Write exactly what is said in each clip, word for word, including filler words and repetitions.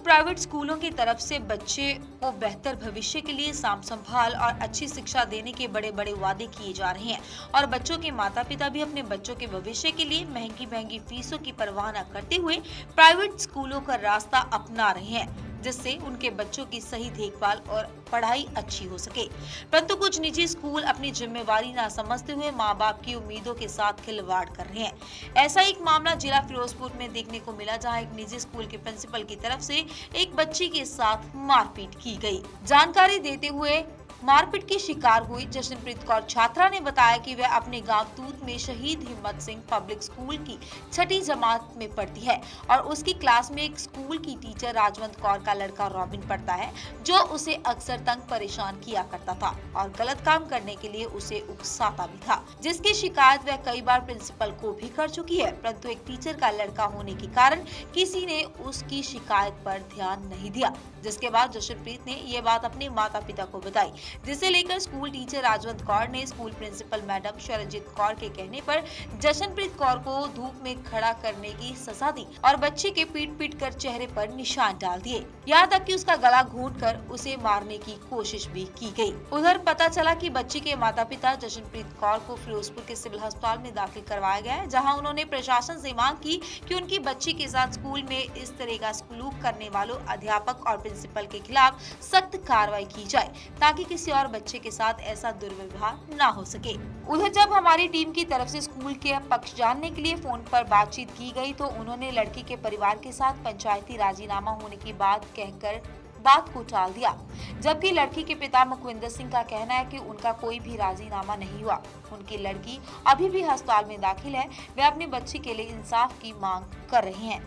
Private स्कूलों की तरफ से बच्चे को बेहतर भविष्य के लिए साम संभाल और अच्छी शिक्षा देने के बड़े बड़े वादे किए जा रहे हैं और बच्चों के माता पिता भी अपने बच्चों के भविष्य के लिए महंगी महंगी फीसों की परवाह न करते हुए प्राइवेट स्कूलों का रास्ता अपना रहे हैं, जिससे उनके बच्चों की सही देखभाल और पढ़ाई अच्छी हो सके। परंतु कुछ निजी स्कूल अपनी जिम्मेवारी ना समझते हुए मां बाप की उम्मीदों के साथ खिलवाड़ कर रहे हैं। ऐसा एक मामला जिला फिरोजपुर में देखने को मिला, जहां एक निजी स्कूल के प्रिंसिपल की तरफ से एक बच्ची के साथ मारपीट की गई। जानकारी देते हुए मारपीट की शिकार हुई जशनप्रीत कौर छात्रा ने बताया कि वह अपने गांव तूत में शहीद हिम्मत सिंह पब्लिक स्कूल की छठी जमात में पढ़ती है और उसकी क्लास में एक स्कूल की टीचर राजवंत कौर का लड़का रॉबिन पढ़ता है, जो उसे अक्सर तंग परेशान किया करता था और गलत काम करने के लिए उसे उकसाता भी था, जिसकी शिकायत वह कई बार प्रिंसिपल को भी कर चुकी है। परंतु एक टीचर का लड़का होने के कारण किसी ने उसकी शिकायत पर ध्यान नहीं दिया, जिसके बाद जशनप्रीत ने ये बात अपने माता पिता को बताई, जिसे लेकर स्कूल टीचर राजवंत कौर ने school principal madam Sharanjeet Kaur के कहने पर जशनप्रीत कौर को धूप में खड़ा करने की सजा दी और बच्चे के पीट पीट कर चेहरे पर निशान डाल दिए। यहाँ तक कि उसका गला घोंटकर उसे मारने की कोशिश भी की गई। उधर पता चला कि बच्ची के माता पिता जशनप्रीत कौर को फिरोजपुर के सिविल अस्पताल में दाखिल करवाया गया है, जहाँ उन्होंने प्रशासन से मांग की कि उनकी बच्ची के साथ स्कूल में इस तरह का सलूक करने वालों अध्यापक और प्रिंसिपल के खिलाफ सख्त कार्रवाई की जाए, ताकि किसी और बच्चे के साथ ऐसा दुर्व्यवहार ना हो सके। उधर जब हमारी टीम की तरफ से स्कूल के पक्ष जानने के लिए फोन पर बातचीत की गई, तो उन्होंने लड़की के परिवार के साथ पंचायती राजीनामा होने की बात कहकर बात को टाल दिया, जबकि लड़की के पिता मुखविंदर सिंह का कहना है कि उनका कोई भी राजीनामा नहीं हुआ। उनकी लड़की अभी भी अस्पताल में दाखिल है। वे अपनी बच्ची के लिए इंसाफ की मांग कर रहे हैं।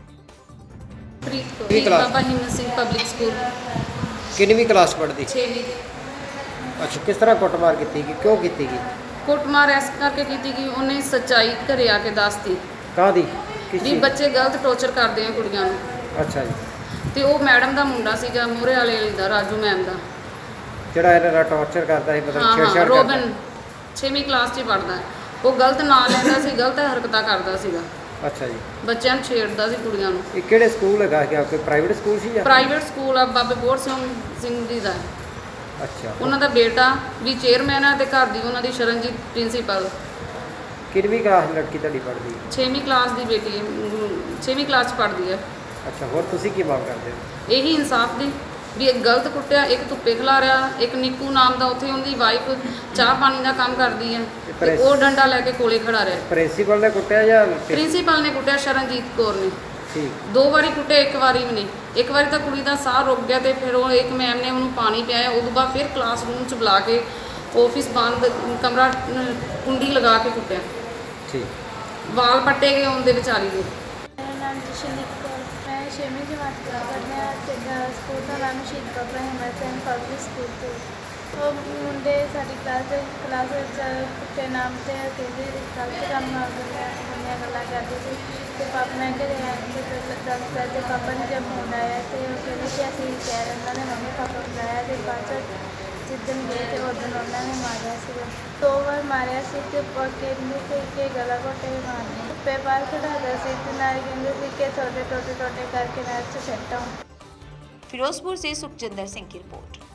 बाबा हिम्मत सिंह पब्लिक स्कूल कितनी क्लास पढ़ती? छेवीं। अच्छा, किस तरह कुटमार की थी, क्यों की थी? कुटमार इस करके की थी कि उन्हें सच्चाई घरे आके दसती कहाँ दी भी बच्चे गलत टॉर्चर करते हैं कुड़ियां नूं। अच्छा जी। ਤੇ ਉਹ ਮੈਡਮ ਦਾ ਮੁੰਡਾ ਸੀਗਾ ਮੋਰੇ ਵਾਲੇ ਦਾ ਰਾਜੂ ਮੈਮ ਦਾ, ਜਿਹੜਾ ਇਹਨਾਂ ਦਾ ਟੌਰਚਰ ਕਰਦਾ ਸੀ, ਮਤਲਬ ਛੇੜਛਾੜ ਕਰਦਾ। ਰੋਬਨ ਛੇਵੀਂ ਕਲਾਸ 'ਚ ਪੜਦਾ, ਉਹ ਗਲਤ ਨਾਂ ਲੈਂਦਾ ਸੀ, ਗਲਤ ਹਰਕਤਾਂ ਕਰਦਾ ਸੀਗਾ। ਅੱਛਾ ਜੀ। ਬੱਚਿਆਂ ਨੂੰ ਛੇੜਦਾ ਸੀ ਕੁੜੀਆਂ ਨੂੰ। ਇਹ ਕਿਹੜੇ ਸਕੂਲ ਹੈਗਾ ਕਿ ਆਪਕੇ ਪ੍ਰਾਈਵੇਟ ਸਕੂਲ ਸੀ ਜਾਂ? ਪ੍ਰਾਈਵੇਟ ਸਕੂਲ ਆ, ਬਾਬੇ ਬੋੜ ਸਿੰਘ ਸਿੰਘ ਜੀ ਦਾ। ਅੱਛਾ। ਉਹਨਾਂ ਦਾ ਬੇਟਾ ਵੀ ਚੇਅਰਮੈਨ ਹੈ ਤੇ ਘਰ ਦੀ ਉਹਨਾਂ ਦੀ ਸ਼ਰਨਜੀਤ ਪ੍ਰਿੰਸੀਪਲ। ਕਿੰਨੀ ਕਲਾਸ ਲੜਕੀ ਤੁਹਾਡੀ ਪੜ੍ਹਦੀ? ਛੇਵੀਂ ਕਲਾਸ ਦੀ ਬੇਟੀ ਛੇਵੀਂ ਕਲਾਸ 'ਚ ਪੜ੍ਹਦੀ ਹੈ। ਅੱਛਾ, ਹੋਰ ਤੁਸੀਂ ਕੀ ਮੰਗ ਕਰਦੇ ਹੋ? ਇਹੀ ਇਨਸਾਫ ਦੀ ਵੀ ਇੱਕ ਗਲਤ ਕੁੱਟਿਆ, ਇੱਕ ਧੁੱਪੇ ਖਿਲਾਰਿਆ, ਇੱਕ ਨਿੱਕੂ ਨਾਮ ਦਾ ਉੱਥੇ ਉਹਦੀ ਵਾਈਫ ਚਾਹ ਪਾਣੀ ਦਾ ਕੰਮ ਕਰਦੀ ਹੈ, ਤੇ ਉਹ ਡੰਡਾ ਲੈ ਕੇ ਕੋਲੇ ਖੜਾ ਰਿਹਾ। ਪ੍ਰਿੰਸੀਪਲ ਨੇ ਕੁੱਟਿਆ ਜਾਂ? ਪ੍ਰਿੰਸੀਪਲ ਨੇ ਕੁੱਟਿਆ, ਸ਼ਰਨਜੀਤ ਕੌਰ ਨੇ। ਠੀਕ। ਦੋ ਵਾਰੀ ਕੁੱਟਿਆ, ਇੱਕ ਵਾਰੀ ਵੀ ਨਹੀਂ। ਇੱਕ ਵਾਰੀ ਤਾਂ ਕੁੜੀ ਦਾ ਸਾਹ ਰੁਕ ਗਿਆ ਤੇ ਫਿਰ ਉਹ ਇੱਕ ਮੈਮ ਨੇ ਉਹਨੂੰ ਪਾਣੀ ਪਿਆਇਆ। ਉਦੋਂ ਬਾਅਦ ਫਿਰ ਕਲਾਸ ਰੂਮ 'ਚ ਬੁਲਾ ਕੇ ਆਫਿਸ ਬੰਦ ਕਮਰਾ ਕੁੰਡੀ ਲਗਾ ਕੇ ਕੁੱਟਿਆ। ਠੀਕ। ਵਾਲ ਪੱਟੇ ਗਏ ਉਹਦੇ ਵਿਚਾਰੀ ਦੇ। ਮੇਰਾ ਨਾਮ ਜਸ਼ਨਦੀਪ ਕੌਰ, ਮੈਂ ਛੇਵੀਂ ਜਮਾਤ ਪੜ੍ਹਦੀ ਹਾਂ ਤੇ ਸਕੂਲ ਦਾ ਨਾਮ ਸ਼ਹੀਦ ਬਾਬਾ ਹਿੰਮਤ ਸਿੰਘ ਪਬਲਿਕ ਸਕੂਲ ਤੋਂ। ਉਹ ਮੁੰਡੇ ਸਾਡੀ ਕਲਾਸ ਦੇ ਕਲਾਸ ਵਿੱਚ ਕੁੱਤੇ ਨਾਮ ਤੇ ਕਹਿੰਦੇ ਗਲਤ ਕੰਮ ਬੰਦੀਆਂ ਗੱਲਾਂ ਕਰਦੇ ਸੀ ਤੇ ਪਾਪਾ ਮੈਂ ਘਰੇ ਆ ਕੇ ਦੱਸਦਾ ਤੇ ਪਾਪਾ ਨੇ ਜਦ ਫੋਨ ਆਇਆ ਤੇ ਉਹ ਕਹਿੰਦੇ ਕਿ ਅਸੀਂ ਕਹਿ ਰਹੇ ਉਹਨਾਂ ਨੇ ਮੰਮੀ ਪਾਪਾ ਬੁਲਾਇਆ ਤੇ ਬਾਅਦ 'ਚ ਜਿੱਦਣ ਗਏ ਤੇ ਉਦੋਂ ਉਹਨਾਂ ਨੇ ਮਾਰਿਆ ਸੀਗਾ। ਦੋ ਵਾਰ ਮਾਰਿਆ ਸੀ ਤੇ ਕਹਿੰਦੇ ਸੀ ਕਿ ਗਲਾ ਘੋਟੇ ਮਾਰਨੇ ਧੁੱਪੇ ਬਾਹਰ ਖੜਾਉਂਦਾ ਸੀ ਤੇ ਨਾਲ ਕਹਿੰਦੇ ਸੀ ਕਿ ਛੋਟੇ ਟੋਟੇ ਟੋਟੇ करके नहर से सट्टा। फिरोजपुर से सुखजिंदर सिंह की रिपोर्ट।